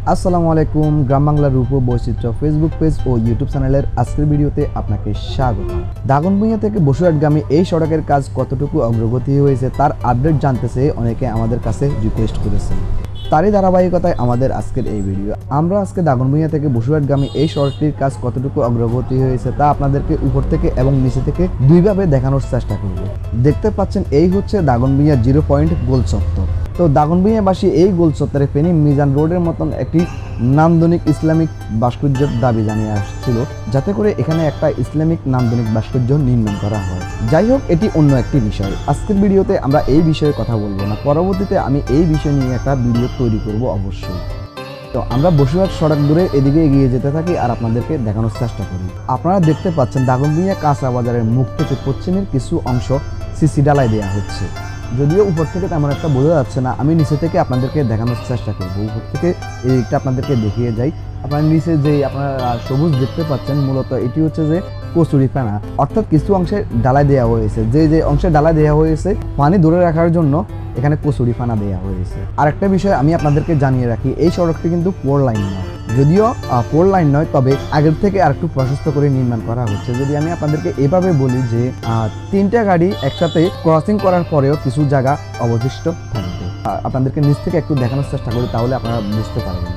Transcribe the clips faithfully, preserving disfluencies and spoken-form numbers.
আসসালামু আলাইকুম। গ্রাম বাংলার রূপ ও বৈচিত্র্য ফেসবুক পেজ ও ইউটিউব চ্যানেলের আজকের ভিডিওতে আপনাকে স্বাগত। দাগনভূঞা থেকে বসুরহাটগামী এই সড়কের কাজ কতটুকু অগ্রগতি হয়েছে তার আপডেট জানতে চেয়ে অনেকে আমাদের কাছে রিকোয়েস্ট করেছেন। তারই ধারাবাহিকতায় আমাদের আজকের এই ভিডিও। আমরা আজকে দাগনভূঞা থেকে বসুরহাটগামী এই সড়কটির কাজ কতটুকু অগ্রগতি হয়েছে তা আপনাদেরকে উপর থেকে এবং নিচে থেকে দুইভাবে দেখানোর চেষ্টা করব। দেখতে পাচ্ছেন এই হচ্ছে দাগনভূঞা জিরো পয়েন্ট গোল চত্বর। তো দাগনভূঞাবাসী এই গোল চত্বরে ফেনী মিজান রোডের মতন একটি নান্দনিক ইসলামিক ভাস্কর্যের দাবি জানিয়ে আসছিল, যাতে করে এখানে একটা ইসলামিক নান্দনিক ভাস্কর্য নির্মাণ করা হয়। যাই হোক, এটি অন্য একটি বিষয়। আজকের ভিডিওতে আমরা এই বিষয়ে কথা বলবো না, পরবর্তীতে আমি এই বিষয় নিয়ে একটা ভিডিও তৈরি করব অবশ্যই। তো আমরা বসুরহাট সড়ক ধরে এদিকে এগিয়ে যেতে থাকি আর আপনাদেরকে দেখানোর চেষ্টা করি। আপনারা দেখতে পাচ্ছেন দাগনভূঞা কাঁচা বাজারের মুখ থেকে পশ্চিমের কিছু অংশ সিসি ডালাই দেওয়া হচ্ছে। যদিও উপর থেকে তেমন একটা বোঝা যাচ্ছে না, আমি নিচে থেকে আপনাদেরকে দেখানোর চেষ্টা করব। উপর থেকে এই দিকটা আপনাদেরকে দেখিয়ে যাই। আপনার নিচে যে আপনারা সবুজ দেখতে পাচ্ছেন, মূলত এটি হচ্ছে যে কচুরিপানা, অর্থাৎ কিছু অংশে ডালাই দেওয়া হয়েছে। যে যে অংশে ডালাই দেওয়া হয়েছে পানি ধরে রাখার জন্য এখানে কচুরিপানা দেওয়া হয়েছে। আরেকটা বিষয় আমি আপনাদেরকে জানিয়ে রাখি, এই সড়কটি কিন্তু ফোর লাইন নয়। যদিও ফোর লাইন নয়, তবে আগের থেকে আর একটু প্রশস্ত করে নির্মাণ করা হচ্ছে। যদি আমি আপনাদেরকে এভাবে বলি যে তিনটা গাড়ি একসাথে ক্রসিং করার পরেও কিছু জায়গা অবশিষ্ট থাকবে। আপনাদেরকে নিচ থেকে একটু দেখানোর চেষ্টা করি, তাহলে আপনারা বুঝতে পারবেন।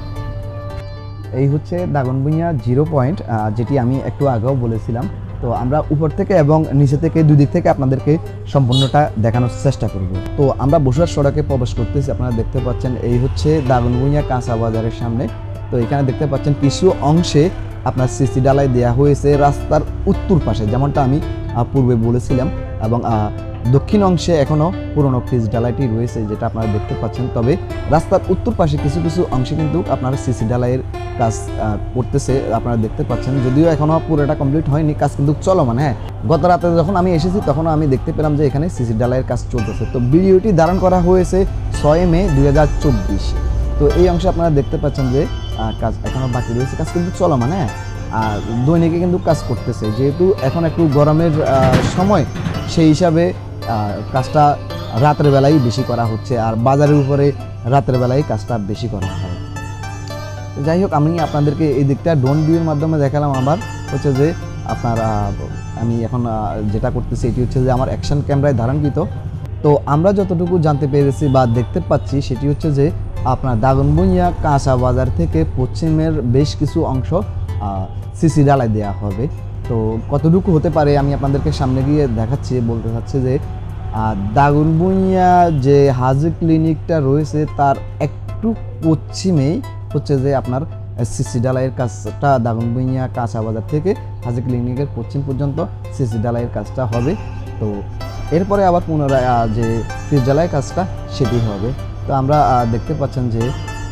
এই হচ্ছে দাগনভূঞা জিরো পয়েন্ট, যেটি আমি একটু আগেও বলেছিলাম। তো আমরা উপর থেকে এবং নিচে থেকে দুই দিক থেকে আপনাদেরকে সম্পূর্ণটা দেখানোর চেষ্টা করব। তো আমরা বসুরহাট সড়কে প্রবেশ করতেছি। আপনারা দেখতে পাচ্ছেন এই হচ্ছে দাগনভূঞা কাঁচা বাজারের সামনে। তো এখানে দেখতে পাচ্ছেন কিছু অংশে আপনার সিসি ডালাই দেওয়া হয়েছে রাস্তার উত্তর পাশে, যেমনটা আমি পূর্বে বলেছিলাম, এবং দক্ষিণ অংশে এখনও পুরনো পিচ ডালাইটি রয়েছে, যেটা আপনারা দেখতে পাচ্ছেন। তবে রাস্তার উত্তর পাশে কিছু কিছু অংশে কিন্তু আপনারা সিসি ডালাইয়ের কাজ করতেছে, আপনারা দেখতে পাচ্ছেন। যদিও এখনও পুরোটা কমপ্লিট হয়নি, কাজ কিন্তু চলমান। হ্যাঁ, গত রাতে যখন আমি এসেছি তখন আমি দেখতে পেলাম যে এখানে সিসি ডালাইয়ের কাজ চলতেছে। তো ভিডিওটি ধারণ করা হয়েছে ছয় মে দুই হাজার চব্বিশ। তো এই অংশে আপনারা দেখতে পাচ্ছেন যে কাজ এখনও বাকি রয়েছে, কাজ কিন্তু চলমান। হ্যাঁ, আর দৈনিকে কিন্তু কাজ করতেছে, যেহেতু এখন একটু গরমের সময়, সেই হিসাবে কাজটা রাতের বেলায় বেশি করা হচ্ছে, আর বাজারের উপরে রাতের বেলায় কাজটা বেশি করা হয়। যাই হোক, আমি আপনাদেরকে এই দিকটা ড্রোন ভিউর মাধ্যমে দেখালাম। আবার হচ্ছে যে আপনার আমি এখন যেটা করতেছি এটি হচ্ছে যে আমার অ্যাকশন ক্যামেরায় ধারণকৃত। তো আমরা যতটুকু জানতে পেরেছি বা দেখতে পাচ্ছি সেটি হচ্ছে যে আপনার দাগনভূঞা কাঁচা বাজার থেকে পশ্চিমের বেশ কিছু অংশ সিসি ডালাই দেওয়া হবে। তো কতটুকু হতে পারে আমি আপনাদেরকে সামনে গিয়ে দেখাচ্ছি। বলতে চাচ্ছি যে দাগনভূঞা যে হাজি ক্লিনিকটা রয়েছে তার একটু পশ্চিমেই হচ্ছে যে আপনার সিসি ডালাইয়ের কাজটা দাগনভূঞা কাঁচা বাজার থেকে হাজি ক্লিনিকের পশ্চিম পর্যন্ত সিসি ডালাইয়ের কাজটা হবে। তো এরপরে আবার পুনরায় যে পিচ ডালাইয়ের কাজটা সেটি হবে। তো আমরা দেখতে পাচ্ছেন যে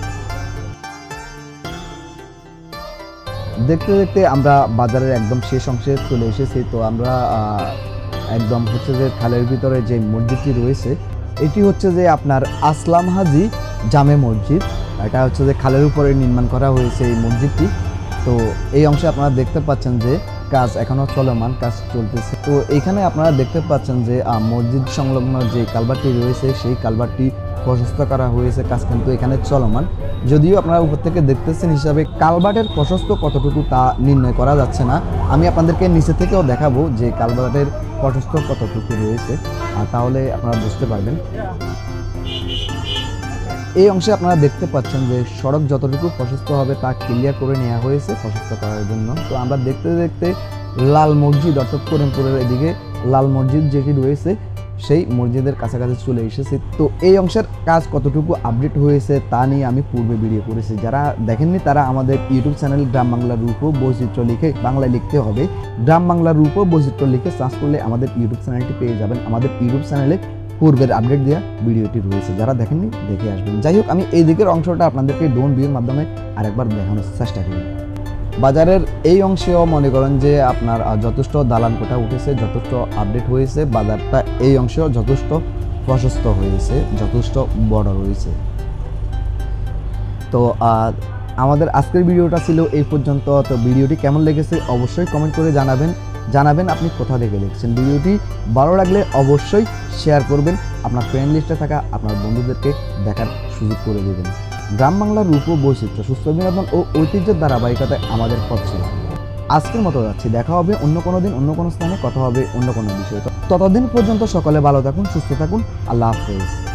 দেখতে দেখতে আমরা বাজারের একদম শেষ অংশে চলে এসেছি। তো আমরা একদম হচ্ছে যে খালের ভিতরে যে মসজিদটি রয়েছে এটি হচ্ছে যে আপনার আসলাম হাজি জামে মসজিদ। এটা হচ্ছে যে খালের উপরে নির্মাণ করা হয়েছে এই মসজিদটি। তো এই অংশে আপনারা দেখতে পাচ্ছেন যে কাজ এখনও চলমান, কাজ চলতেছে। তো এইখানে আপনারা দেখতে পাচ্ছেন যে মসজিদ সংলগ্ন যে কালভারটি রয়েছে সেই কালভারটি প্রশস্ত করা হয়েছে, কাজ কিন্তু এখানে চলমান। যদিও আপনারা উপর থেকে দেখতেছেন হিসাবে কালভার্টের প্রশস্ত কতটুকু তা নির্ণয় করা যাচ্ছে না। আমি আপনাদেরকে নিচে থেকেও দেখাবো যে কালভার্টের প্রশস্ত কতটুকু রয়েছে, তাহলে আপনারা বুঝতে পারবেন। এই অংশে আপনারা দেখতে পাচ্ছেন যে সড়ক যতটুকু প্রশস্ত হবে তা ক্লিয়ার করে নেওয়া হয়েছে প্রশস্ত করার জন্য। তো আমরা দেখতে দেখতে লাল মসজিদ অর্থাৎ করিমপুরের এদিকে লাল মসজিদ যেটি রয়েছে সেই মসজিদের কাছাকাছি চলে এসেছি। তো এই অংশের কাজ কতটুকু আপডেট হয়েছে তা নিয়ে আমি পূর্বে ভিডিও করেছি। যারা দেখেননি তারা আমাদের ইউটিউব চ্যানেল গ্রাম বাংলার রূপ ও বৈচিত্র্য লিখে, বাংলায় লিখতে হবে গ্রাম বাংলার রূপ ও বৈচিত্র্য লিখে সার্চ করলে আমাদের ইউটিউব চ্যানেলটি পেয়ে যাবেন। আমাদের ইউটিউব চ্যানেলে পূর্বের আপডেট দেওয়া ভিডিওটি রয়েছে, যারা দেখেননি দেখে আসবেন। যাই হোক, আমি এই দিকের অংশটা আপনাদেরকে ড্রোন ভিউর মাধ্যমে আরেকবার দেখানোর চেষ্টা করি। বাজারের এই অংশেও মনে করেন যে আপনার যথেষ্ট দালান কোঠা উঠেছে, যথেষ্ট আপডেট হয়েছে। বাজারটা এই অংশেও যথেষ্ট প্রশস্ত হয়েছে, যথেষ্ট বড় রয়েছে। তো আমাদের আজকের ভিডিওটা ছিল এই পর্যন্ত। তো ভিডিওটি কেমন লেগেছে অবশ্যই কমেন্ট করে জানাবেন জানাবেন আপনি কোথা থেকে দেখছেন। ভিডিওটি ভালো লাগলে অবশ্যই শেয়ার করবেন, আপনার ফ্রেন্ড লিস্টে থাকা আপনার বন্ধুদেরকে দেখার সুযোগ করে দেবেন। গ্রাম বাংলার রূপ ও বৈচিত্র্য, সুস্থ বিনোদন ও ঐতিহ্যের ধারাবাহিকতায় আমাদের পথ ছিল। আজকের মতো যাচ্ছি, দেখা হবে অন্য কোনো দিন, অন্য কোনো স্থানে, কথা হবে অন্য কোনো বিষয়ে। ততদিন পর্যন্ত সকলে ভালো থাকুন, সুস্থ থাকুন, আল্লাহ হাফেজ।